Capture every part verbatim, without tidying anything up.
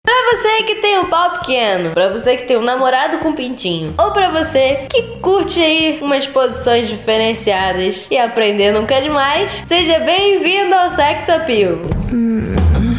Pra você que tem um pau pequeno, pra você que tem um namorado com pintinho, ou pra você que curte aí umas posições diferenciadas e aprender nunca é demais, seja bem-vindo ao Sex Appeal. Hum.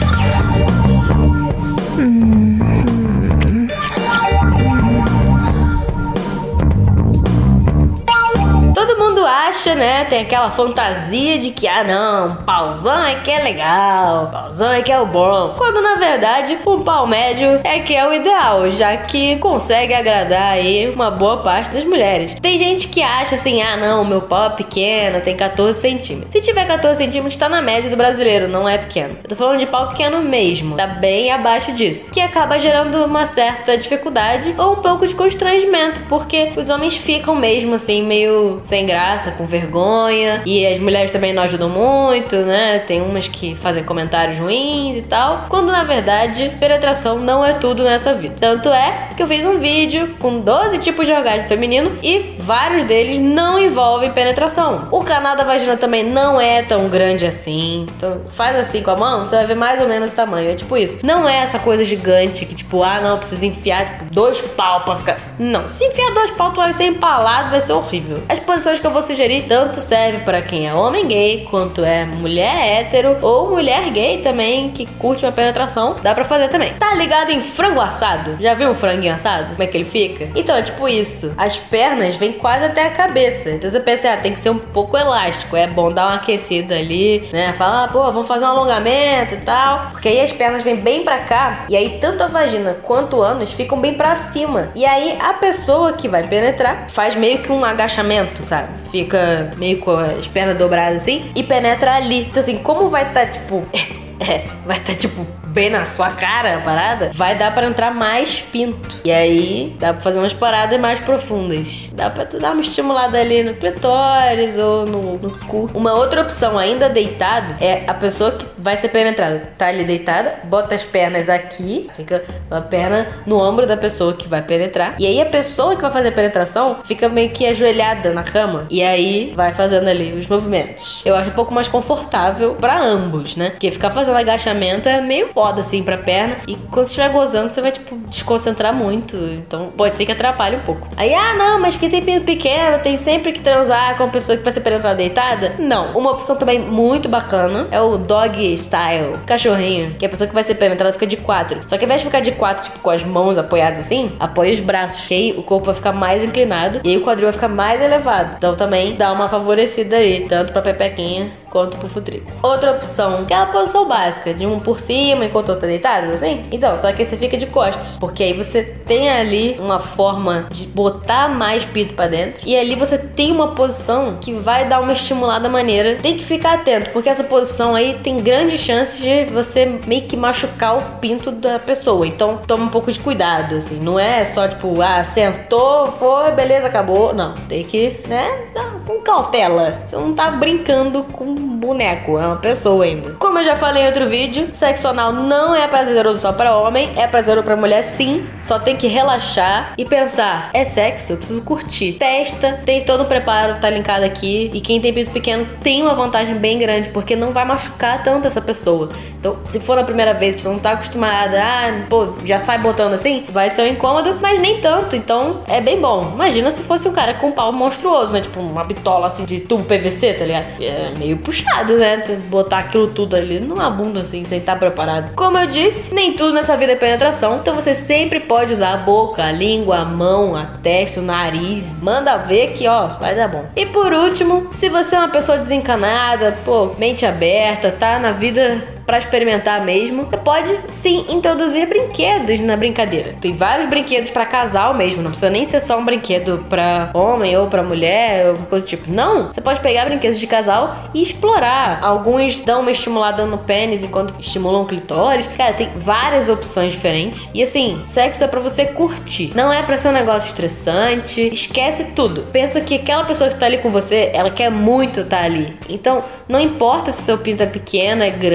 Todo mundo acha, né, tem aquela fantasia de que, ah não, pauzão é que é legal, pauzão é que é o bom. Quando na verdade, um pau médio é que é o ideal, já que consegue agradar aí uma boa parte das mulheres. Tem gente que acha assim, ah não, meu pau é pequeno, tem quatorze centímetros. Se tiver quatorze centímetros, tá na média do brasileiro, não é pequeno. Eu tô falando de pau pequeno mesmo, tá bem abaixo disso. Que acaba gerando uma certa dificuldade ou um pouco de constrangimento, porque os homens ficam mesmo assim, meio sem graça, com vergonha, e as mulheres também não ajudam muito, né? Tem umas que fazem comentários ruins e tal, quando na verdade penetração não é tudo nessa vida. Tanto é que eu fiz um vídeo com doze tipos de orgasmo feminino e vários deles não envolvem penetração. O canal da vagina também não é tão grande assim, então faz assim com a mão, você vai ver mais ou menos o tamanho, é tipo isso. Não é essa coisa gigante que tipo, ah não, precisa enfiar tipo, dois pau pra ficar... Não, se enfiar dois pau tu vai ser empalado, vai ser horrível. As posições que eu vou sugerir tanto serve para quem é homem gay, quanto é mulher hétero ou mulher gay também que curte uma penetração, dá pra fazer também. Tá ligado em frango assado? Já viu um franguinho assado? Como é que ele fica? Então é tipo isso, as pernas vêm quase até a cabeça, então você pensa, ah, tem que ser um pouco elástico, é bom dar uma aquecida ali, né, falar, ah, pô, vamos fazer um alongamento e tal, porque aí as pernas vêm bem pra cá, e aí tanto a vagina quanto o ânus ficam bem pra cima, e aí a pessoa que vai penetrar faz meio que um agachamento, sabe? Fica meio com as pernas dobradas assim e penetra ali. Então assim, como vai estar tá, tipo... É, vai estar tá, tipo bem na sua cara a parada, vai dar pra entrar mais pinto. E aí dá pra fazer umas paradas mais profundas. Dá pra tu dar uma estimulada ali no clitóris ou no, no cu. Uma outra opção, ainda deitado, é a pessoa que vai ser penetrada. Tá ali deitada, bota as pernas aqui, fica a perna no ombro da pessoa que vai penetrar. E aí a pessoa que vai fazer a penetração fica meio que ajoelhada na cama. E aí vai fazendo ali os movimentos. Eu acho um pouco mais confortável pra ambos, né? Porque ficar fazendo agachamento é meio foda assim pra perna, e quando você estiver gozando você vai tipo desconcentrar muito, então pode ser que atrapalhe um pouco. Aí, ah não, mas quem tem pinto pequeno tem sempre que transar com a pessoa que vai ser penetrada deitada? Não. Uma opção também muito bacana é o dog style, cachorrinho, que a pessoa que vai ser penetrada fica de quatro, só que ao invés de ficar de quatro tipo com as mãos apoiadas assim, apoia os braços, que aí o corpo vai ficar mais inclinado e aí o quadril vai ficar mais elevado, então também dá uma favorecida aí, tanto pra pepequinha quanto pro futrico. Outra opção, que é a posição básica, de um por cima enquanto outra deitada, assim. Então, só que você fica de costas, porque aí você tem ali uma forma de botar mais pinto pra dentro, e ali você tem uma posição que vai dar uma estimulada maneira. Tem que ficar atento, porque essa posição aí tem grandes chances de você meio que machucar o pinto da pessoa, então toma um pouco de cuidado, assim. Não é só tipo, ah, sentou, foi, beleza, acabou. Não, tem que, né, dar com cautela. Você não tá brincando com um boneco, é uma pessoa ainda. Como eu já falei em outro vídeo, sexo anal não é prazeroso só pra homem, é prazeroso pra mulher sim, só tem que relaxar e pensar, é sexo, eu preciso curtir. Testa, tem todo o preparo, tá linkado aqui, e quem tem pinto pequeno tem uma vantagem bem grande, porque não vai machucar tanto essa pessoa. Então, se for na primeira vez, a pessoa não tá acostumada, ah, pô, já sai botando assim, vai ser um incômodo, mas nem tanto, então é bem bom. Imagina se fosse um cara com um pau monstruoso, né, tipo uma bitola assim de tubo P V C, tá ligado? É meio puxado, né, botar aquilo tudo ali numa bunda assim, sem estar preparado. Como eu disse, nem tudo nessa vida é penetração, então você sempre pode usar a boca, a língua, a mão, a testa, o nariz, manda ver que, ó, vai dar bom. E por último, se você é uma pessoa desencanada, pô, mente aberta, tá na vida pra experimentar mesmo, você pode sim introduzir brinquedos na brincadeira. Tem vários brinquedos pra casal mesmo, não precisa nem ser só um brinquedo pra homem ou pra mulher ou coisa do tipo. Não, você pode pegar brinquedos de casal e explorar. Alguns dão uma estimulada no pênis enquanto estimulam o clitóris. Cara, tem várias opções diferentes. E assim, sexo é pra você curtir, não é pra ser um negócio estressante. Esquece tudo. Pensa que aquela pessoa que tá ali com você, ela quer muito estar ali. Então, não importa se o seu pinto é pequeno, é grande,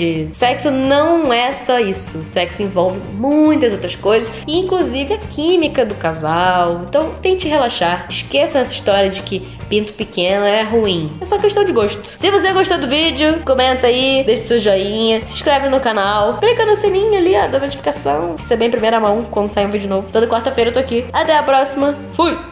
de sexo não é só isso. Sexo envolve muitas outras coisas, inclusive a química do casal. Então tente relaxar. Esqueçam essa história de que pinto pequeno é ruim. É só questão de gosto. Se você gostou do vídeo, comenta aí, deixa seu joinha, se inscreve no canal, clica no sininho ali, ó, da notificação. Receber em primeira mão quando sair um vídeo novo. Toda quarta-feira eu tô aqui. Até a próxima. Fui!